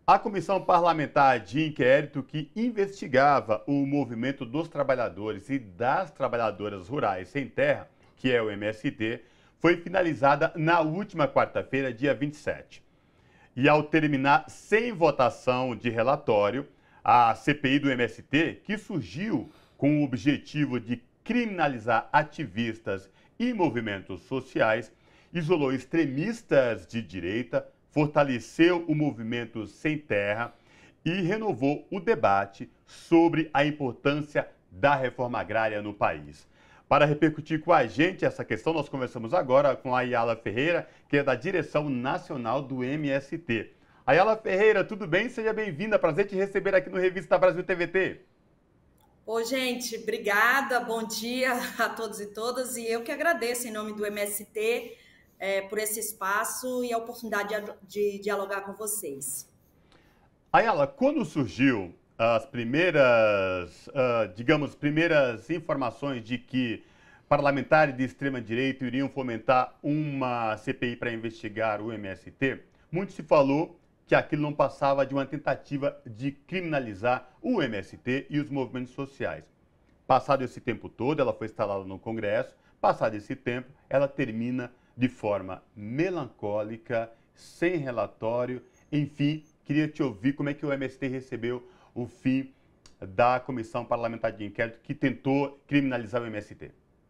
A comissão parlamentar de inquérito que investigava o movimento dos trabalhadores e das trabalhadoras rurais sem terra, que é o MST, foi finalizada na última quarta-feira, dia 27. E ao terminar sem votação de relatório, a CPI do MST, que surgiu com o objetivo de criminalizar ativistas e movimentos sociais, isolou extremistas de direita, fortaleceu o movimento sem terra e renovou o debate sobre a importância da reforma agrária no país. Para repercutir com a gente essa questão, nós conversamos agora com a Ayala Ferreira, que é da direção nacional do MST. Ayala Ferreira, tudo bem? Seja bem-vinda. Prazer te receber aqui no Revista Brasil TVT. Oi, gente, obrigada, bom dia a todos e todas, e eu que agradeço em nome do MST por esse espaço e a oportunidade de dialogar com vocês. Ayala, quando surgiu as primeiras, primeiras informações de que parlamentares de extrema-direita iriam fomentar uma CPI para investigar o MST, muito se falou que aquilo não passava de uma tentativa de criminalizar o MST e os movimentos sociais. Passado esse tempo todo, ela foi instalada no Congresso. Passado esse tempo, ela termina de forma melancólica, sem relatório. Enfim, queria te ouvir como é que o MST recebeu o fim da Comissão Parlamentar de Inquérito que tentou criminalizar o MST.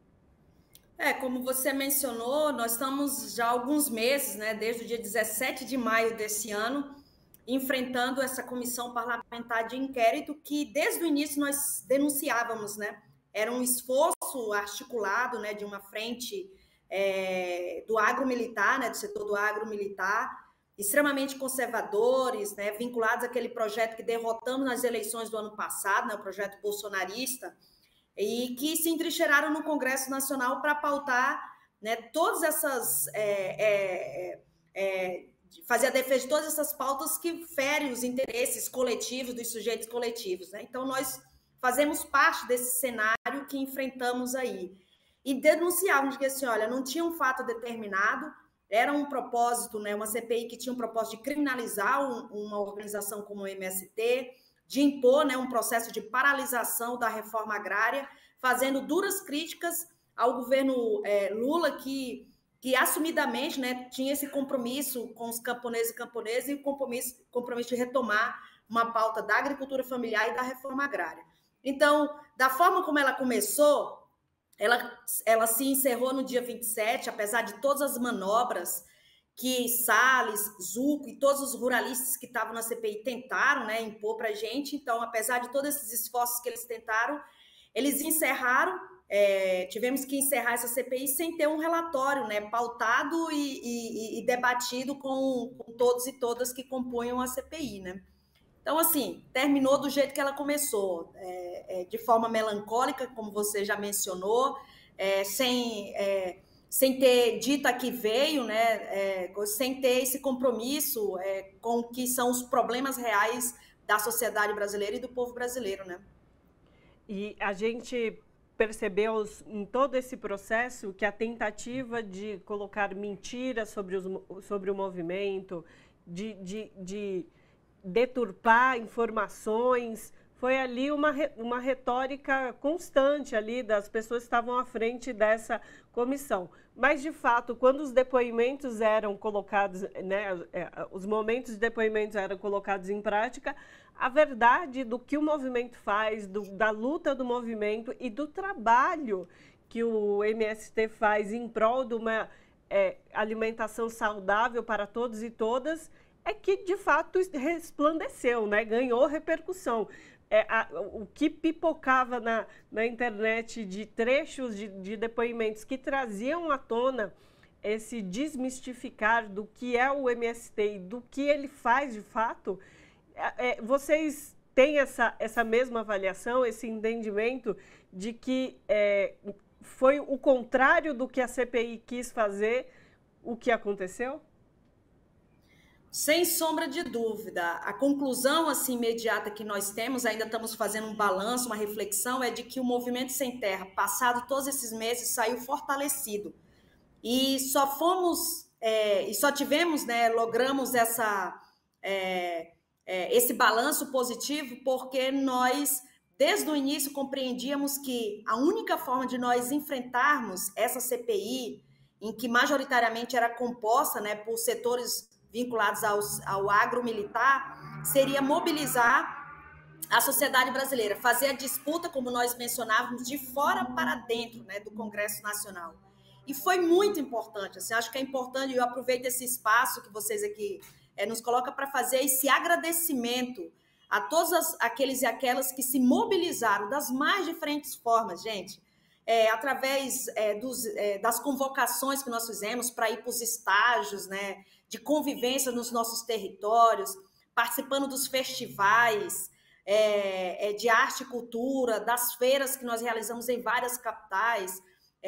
Como você mencionou, nós estamos já há alguns meses, né, desde o dia 17 de maio desse ano, enfrentando essa comissão parlamentar de inquérito que, desde o início, nós denunciávamos, né? Era um esforço articulado, né, de uma frente do agromilitar, né, do setor do agromilitar, extremamente conservadores, né, vinculados àquele projeto que derrotamos nas eleições do ano passado, né, o projeto bolsonarista, e que se entrincheiraram no Congresso Nacional para pautar, né, todas essas... fazer a defesa de todas essas pautas que ferem os interesses coletivos dos sujeitos coletivos, né? Então, nós fazemos parte desse cenário que enfrentamos aí. E denunciávamos que, assim, olha, não tinha um fato determinado, era um propósito, né, uma CPI que tinha um propósito de criminalizar uma organização como o MST, de impor, né, um processo de paralisação da reforma agrária, fazendo duras críticas ao governo Lula, que assumidamente, né, tinha esse compromisso com os camponeses e camponesas e o compromisso de retomar uma pauta da agricultura familiar e da reforma agrária. Então, da forma como ela começou, ela se encerrou no dia 27, apesar de todas as manobras que Salles, Zucco e todos os ruralistas que estavam na CPI tentaram, né, impor para a gente. Então, apesar de todos esses esforços que eles tentaram, eles encerraram, tivemos que encerrar essa CPI sem ter um relatório, né, pautado e debatido com todos e todas que compunham a CPI, né? Então, assim, terminou do jeito que ela começou, de forma melancólica, como você já mencionou, sem ter dito a que veio, né, sem ter esse compromisso com o que são os problemas reais da sociedade brasileira e do povo brasileiro, né? E a gente percebeu em todo esse processo que a tentativa de colocar mentiras sobre o movimento, de deturpar informações, foi ali uma retórica constante ali das pessoas que estavam à frente dessa comissão. Mas, de fato, quando os depoimentos eram colocados, né, os momentos de depoimentos eram colocados em prática, a verdade do que o movimento faz, da luta do movimento e do trabalho que o MST faz em prol de uma alimentação saudável para todos e todas, é que, de fato, resplandeceu, né? Ganhou repercussão. O que pipocava na internet de trechos de depoimentos que traziam à tona esse desmistificar do que é o MST e do que ele faz de fato, vocês têm essa mesma avaliação, esse entendimento de que foi o contrário do que a CPI quis fazer, o que aconteceu? Sem sombra de dúvida. A conclusão assim, imediata que nós temos, ainda estamos fazendo um balanço, uma reflexão, é de que o Movimento Sem Terra, passado todos esses meses, saiu fortalecido. E só tivemos, né, logramos esse balanço positivo, porque nós, desde o início, compreendíamos que a única forma de nós enfrentarmos essa CPI, em que majoritariamente era composta, né, por setores vinculados ao agro-militar, seria mobilizar a sociedade brasileira, fazer a disputa, como nós mencionávamos, de fora para dentro, né, do Congresso Nacional. E foi muito importante. Assim, acho que é importante, eu aproveito esse espaço que vocês aqui nos colocam para fazer esse agradecimento a todos aqueles e aquelas que se mobilizaram das mais diferentes formas, gente, através das convocações que nós fizemos para ir para os estágios, né, de convivência nos nossos territórios, participando dos festivais de arte e cultura, das feiras que nós realizamos em várias capitais,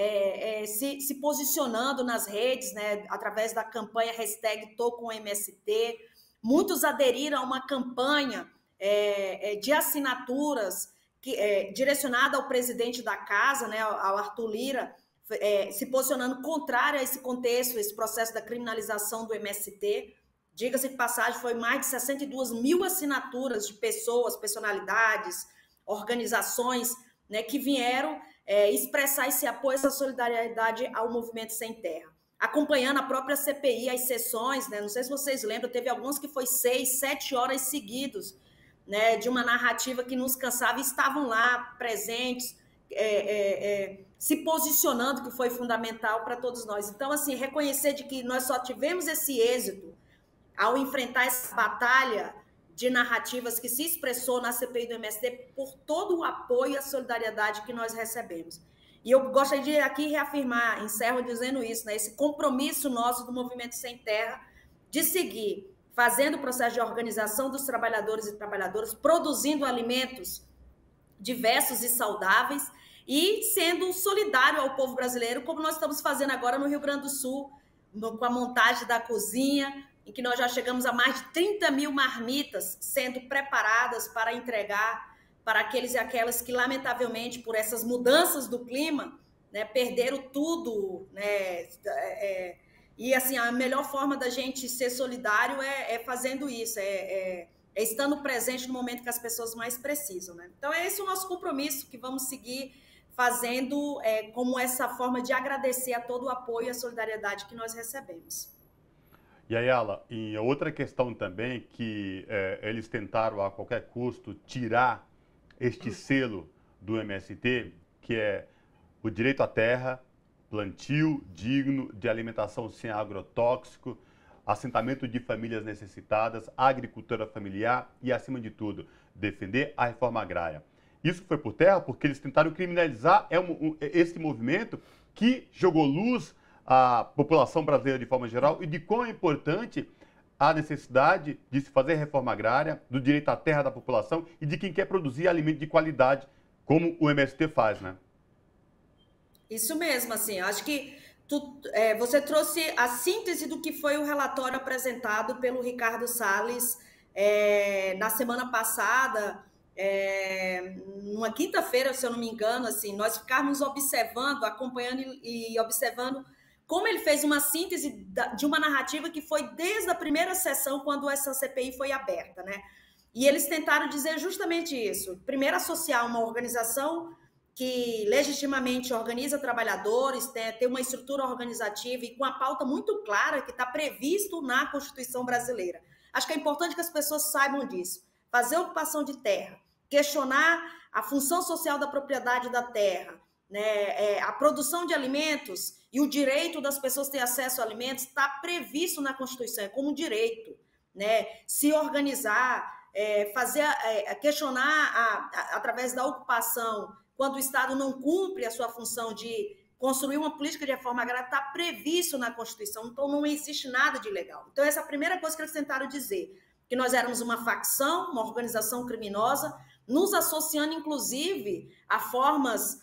se posicionando nas redes, né, através da campanha #ToComMST. Muitos aderiram a uma campanha de assinaturas direcionada ao presidente da casa, né, ao Arthur Lira, se posicionando contrário a esse contexto, esse processo da criminalização do MST. Diga-se de passagem, foi mais de 62 mil assinaturas de pessoas, personalidades, organizações, né, que vieram expressar esse apoio, essa solidariedade ao Movimento Sem Terra. Acompanhando a própria CPI, as sessões, né, não sei se vocês lembram, teve alguns que foi 6, 7 horas seguidos, né, de uma narrativa que nos cansava, e estavam lá presentes, se posicionando, que foi fundamental para todos nós. Então, assim, reconhecer de que nós só tivemos esse êxito ao enfrentar essa batalha de narrativas que se expressou na CPI do MST por todo o apoio e a solidariedade que nós recebemos. E eu gostaria de aqui reafirmar, encerro dizendo isso, né, esse compromisso nosso do Movimento Sem Terra de seguir fazendo o processo de organização dos trabalhadores e trabalhadoras, produzindo alimentos diversos e saudáveis e sendo solidário ao povo brasileiro, como nós estamos fazendo agora no Rio Grande do Sul, com a montagem da cozinha, em que nós já chegamos a mais de 30 mil marmitas sendo preparadas para entregar para aqueles e aquelas que, lamentavelmente, por essas mudanças do clima, né, perderam tudo, né, e, assim, a melhor forma da gente ser solidário é fazendo isso, estando presente no momento que as pessoas mais precisam, né? Então, é esse o nosso compromisso que vamos seguir fazendo como essa forma de agradecer a todo o apoio e a solidariedade que nós recebemos. E Ayala, e outra questão também que eles tentaram a qualquer custo tirar este selo do MST, que é o direito à terra, plantio digno, de alimentação sem agrotóxico, assentamento de famílias necessitadas, agricultura familiar e, acima de tudo, defender a reforma agrária. Isso foi por terra porque eles tentaram criminalizar esse movimento que jogou luz a população brasileira de forma geral e de quão é importante a necessidade de se fazer reforma agrária, do direito à terra da população e de quem quer produzir alimento de qualidade, como o MST faz, né? Isso mesmo, assim, acho que você trouxe a síntese do que foi o relatório apresentado pelo Ricardo Salles na semana passada, numa quinta-feira, se eu não me engano, assim, nós ficarmos observando, acompanhando e observando como ele fez uma síntese de uma narrativa que foi desde a primeira sessão, quando essa CPI foi aberta, né? E eles tentaram dizer justamente isso. Primeiro, associar uma organização que legitimamente organiza trabalhadores, tem uma estrutura organizativa e com a pauta muito clara que está previsto na Constituição brasileira. Acho que é importante que as pessoas saibam disso. Fazer ocupação de terra, questionar a função social da propriedade da terra, né, a produção de alimentos e o direito das pessoas ter acesso a alimentos está previsto na Constituição, é como um direito, né? Se organizar, questionar através da ocupação, quando o Estado não cumpre a sua função de construir uma política de reforma agrária, está previsto na Constituição, então não existe nada de ilegal. Então, essa é a primeira coisa que eles tentaram dizer, que nós éramos uma facção, uma organização criminosa, nos associando, inclusive, a formas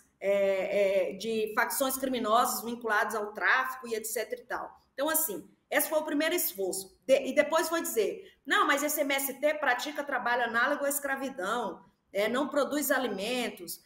de facções criminosas vinculadas ao tráfico e etc. e tal. Então, assim, esse foi o primeiro esforço. E depois foi dizer, não, mas esse MST pratica trabalho análogo à escravidão, não produz alimentos,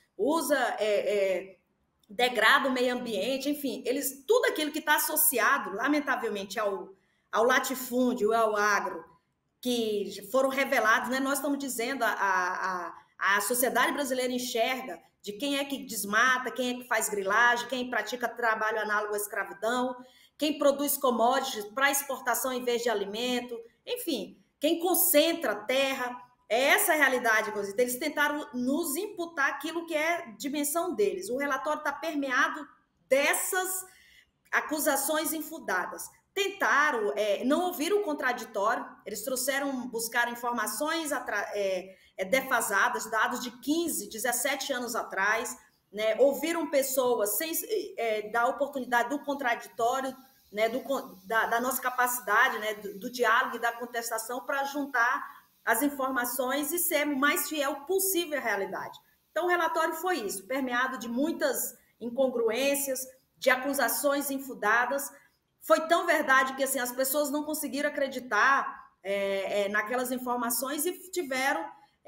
degrada o meio ambiente, enfim, tudo aquilo que está associado, lamentavelmente, ao latifúndio, ao agro, que foram revelados, né? Nós estamos dizendo, a sociedade brasileira enxerga de quem é que desmata, quem é que faz grilagem, quem pratica trabalho análogo à escravidão, quem produz commodities para exportação em vez de alimento, enfim, quem concentra terra. É essa a realidade, inclusive. Eles tentaram nos imputar aquilo que é dimensão deles. O relatório está permeado dessas acusações infundadas. Tentaram, não ouviram o contraditório, eles buscaram informações defasadas, dados de 15, 17 anos atrás, né? Ouviram pessoas sem dar oportunidade do contraditório, né? Da nossa capacidade, né? do diálogo e da contestação para juntar as informações e ser o mais fiel possível à realidade. Então, o relatório foi isso, permeado de muitas incongruências, de acusações infundadas. Foi tão verdade que assim, as pessoas não conseguiram acreditar naquelas informações e tiveram,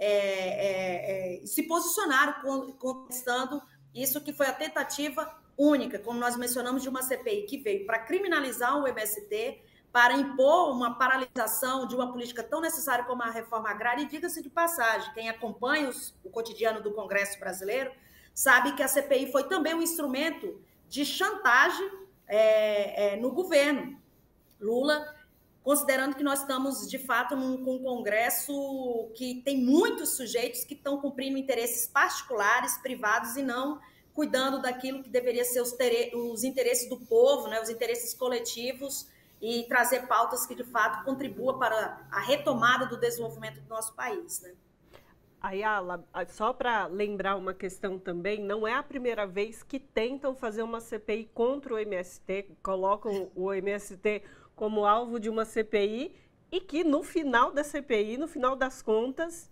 se posicionaram contestando isso, que foi a tentativa única, como nós mencionamos, de uma CPI que veio para criminalizar o MST, para impor uma paralisação de uma política tão necessária como a reforma agrária. E diga-se de passagem, quem acompanha o cotidiano do Congresso brasileiro sabe que a CPI foi também um instrumento de chantagem no governo Lula, considerando que nós estamos, de fato, com um Congresso que tem muitos sujeitos que estão cumprindo interesses particulares, privados, e não cuidando daquilo que deveria ser os interesses do povo, né, os interesses coletivos, e trazer pautas que, de fato, contribuam para a retomada do desenvolvimento do nosso país, né? Ayala, só para lembrar uma questão também, não é a primeira vez que tentam fazer uma CPI contra o MST, colocam o MST como alvo de uma CPI e que no final da CPI, no final das contas,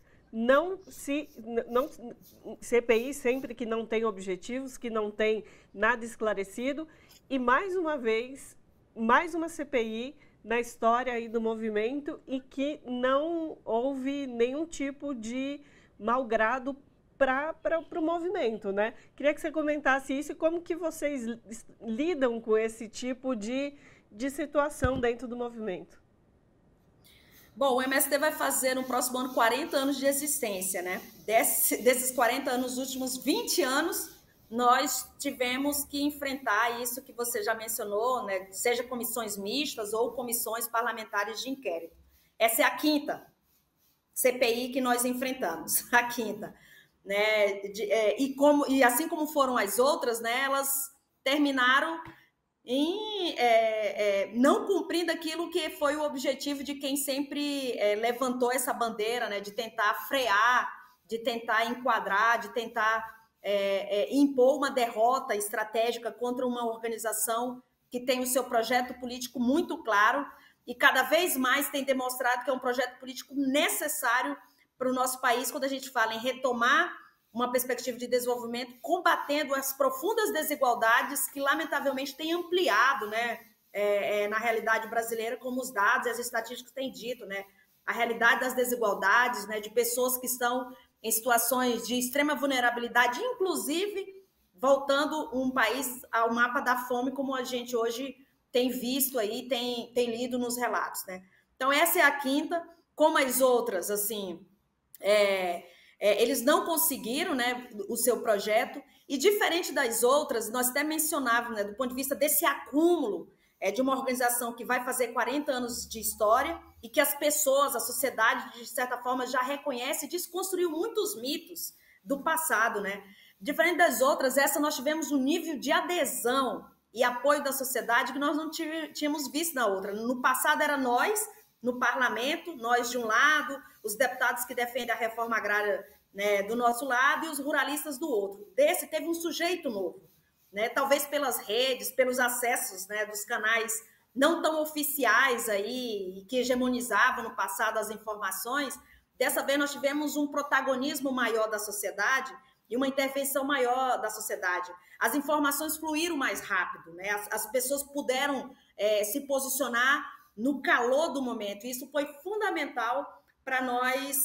CPI sempre que não tem objetivos, que não tem nada esclarecido, e mais uma vez, mais uma CPI na história aí do movimento e que não houve nenhum tipo de malgrado para o movimento, né? Queria que você comentasse isso e como que vocês lidam com esse tipo de situação dentro do movimento. Bom, o MST vai fazer no próximo ano 40 anos de existência, né? Desses 40 anos, os últimos 20 anos, nós tivemos que enfrentar isso que você já mencionou, né? Seja comissões mistas ou comissões parlamentares de inquérito. Essa é a quinta CPI que nós enfrentamos, a quinta, né? E assim como foram as outras, né? Elas terminaram não cumprindo aquilo que foi o objetivo de quem sempre levantou essa bandeira, né? De tentar frear, de tentar enquadrar, de tentar impor uma derrota estratégica contra uma organização que tem o seu projeto político muito claro e cada vez mais tem demonstrado que é um projeto político necessário para o nosso país quando a gente fala em retomar uma perspectiva de desenvolvimento, combatendo as profundas desigualdades que, lamentavelmente, têm ampliado, né, na realidade brasileira, como os dados e as estatísticas têm dito, né, a realidade das desigualdades, né, de pessoas que estão em situações de extrema vulnerabilidade, inclusive voltando um país ao mapa da fome, como a gente hoje tem visto aí, tem lido nos relatos, né? Então, essa é a quinta. Como as outras, assim, eles não conseguiram, né, o seu projeto, e diferente das outras, nós até mencionávamos, né, do ponto de vista desse acúmulo de uma organização que vai fazer 40 anos de história e que as pessoas, a sociedade, de certa forma, já reconhece e desconstruiu muitos mitos do passado, né? Diferente das outras, essa nós tivemos um nível de adesão e apoio da sociedade que nós não tínhamos visto na outra. No passado era nós, no parlamento, nós de um lado, os deputados que defendem a reforma agrária, né, do nosso lado e os ruralistas do outro. Desse teve um sujeito novo, né? Talvez pelas redes, pelos acessos, né, dos canais não tão oficiais aí, que hegemonizavam no passado as informações. Dessa vez nós tivemos um protagonismo maior da sociedade e uma intervenção maior da sociedade. As informações fluíram mais rápido, né? As pessoas puderam se posicionar no calor do momento. Isso foi fundamental para nós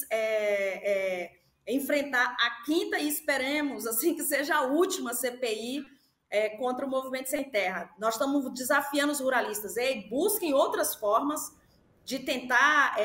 enfrentar a quinta e esperemos assim que seja a última CPI contra o Movimento Sem Terra. Nós estamos desafiando os ruralistas, busquem outras formas de tentar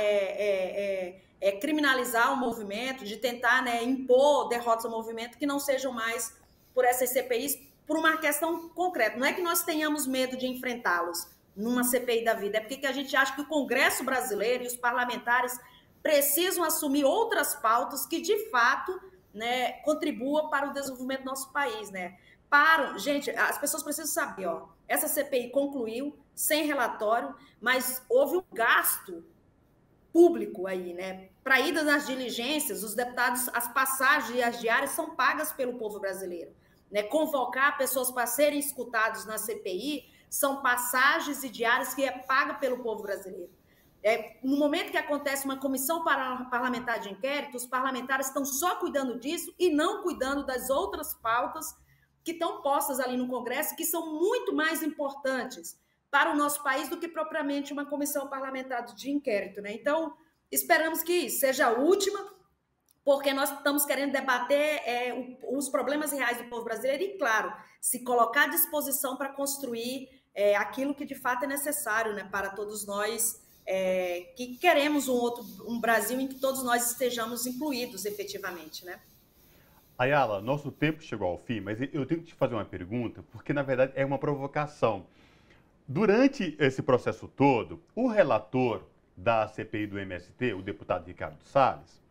criminalizar o movimento, de tentar, né, impor derrotas ao movimento que não sejam mais por essas CPIs, por uma questão concreta. Não é que nós tenhamos medo de enfrentá-los numa CPI da vida, é porque a gente acha que o Congresso brasileiro e os parlamentares precisam assumir outras pautas que, de fato, né, contribuam para o desenvolvimento do nosso país, né? Gente, as pessoas precisam saber, ó, essa CPI concluiu sem relatório, mas houve um gasto público aí, né? Para ida nas diligências, os deputados, as passagens e as diárias são pagas pelo povo brasileiro, né? Convocar pessoas para serem escutados na CPI são passagens e diárias que é paga pelo povo brasileiro. No momento que acontece uma comissão parlamentar de inquérito, os parlamentares estão só cuidando disso e não cuidando das outras pautas que estão postas ali no Congresso, que são muito mais importantes para o nosso país do que propriamente uma comissão parlamentar de inquérito, né? Então, esperamos que seja a última, porque nós estamos querendo debater os problemas reais do povo brasileiro e, claro, se colocar à disposição para construir aquilo que de fato é necessário, né, para todos nós que queremos um Brasil em que todos nós estejamos incluídos efetivamente, né? Ayala, nosso tempo chegou ao fim, mas eu tenho que te fazer uma pergunta, porque na verdade é uma provocação. Durante esse processo todo, o relator da CPI do MST, o deputado Ricardo Salles,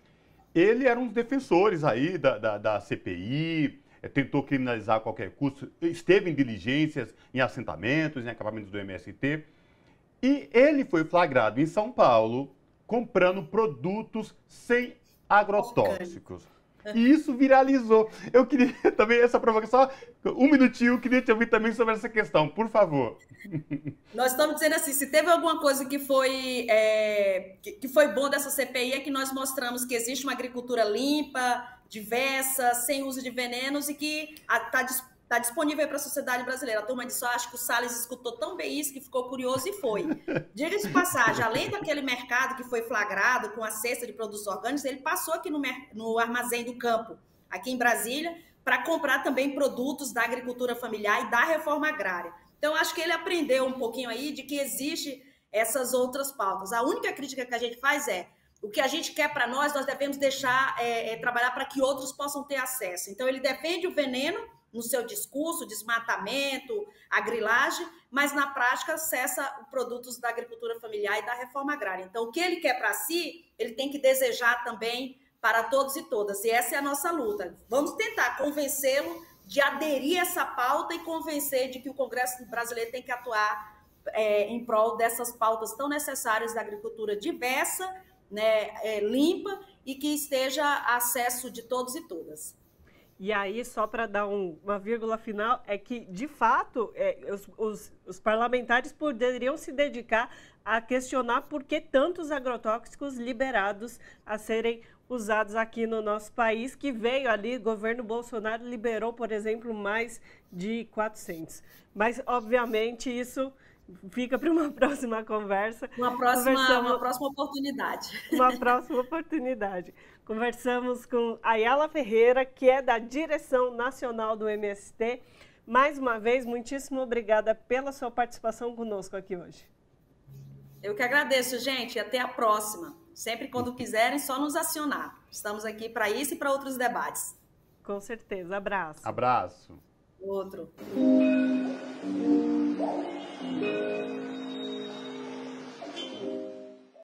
ele era um dos defensores aí da CPI, tentou criminalizar a qualquer custo, esteve em diligências, em assentamentos, em acampamentos do MST, e ele foi flagrado em São Paulo comprando produtos sem agrotóxicos. E isso viralizou. Eu queria também essa provocação, um minutinho, eu queria te ouvir também sobre essa questão, por favor. Nós estamos dizendo assim, se teve alguma coisa que foi bom dessa CPI é que nós mostramos que existe uma agricultura limpa, diversa, sem uso de venenos e que está disponível para a sociedade brasileira. A turma disse, acho que o Salles escutou tão bem isso que ficou curioso e foi. Diga-se de passagem, além daquele mercado que foi flagrado com a cesta de produtos orgânicos, ele passou aqui no Armazém do Campo, aqui em Brasília, para comprar também produtos da agricultura familiar e da reforma agrária. Então, acho que ele aprendeu um pouquinho aí de que existe essas outras pautas. A única crítica que a gente faz o que a gente quer para nós devemos deixar trabalhar para que outros possam ter acesso. Então, ele defende o veneno no seu discurso, desmatamento, a grilagem, mas na prática acessa produtos da agricultura familiar e da reforma agrária. Então, o que ele quer para si, ele tem que desejar também para todos e todas. E essa é a nossa luta. Vamos tentar convencê-lo de aderir a essa pauta e convencer de que o Congresso brasileiro tem que atuar em prol dessas pautas tão necessárias da agricultura diversa, né, limpa e que esteja a acesso de todos e todas. E aí, só para dar uma vírgula final, é que, de fato, os parlamentares poderiam se dedicar a questionar por que tantos agrotóxicos liberados a serem usados aqui no nosso país, que veio ali, o governo Bolsonaro liberou, por exemplo, mais de 400. Mas, obviamente, isso fica para uma próxima conversa. Uma próxima oportunidade. Uma próxima oportunidade. Conversamos com Ayala Ferreira, que é da direção nacional do MST. Mais uma vez, muitíssimo obrigada pela sua participação conosco aqui hoje. Eu que agradeço, gente, e até a próxima. Sempre quando quiserem, só nos acionar. Estamos aqui para isso e para outros debates. Com certeza. Abraço. Abraço. Outro.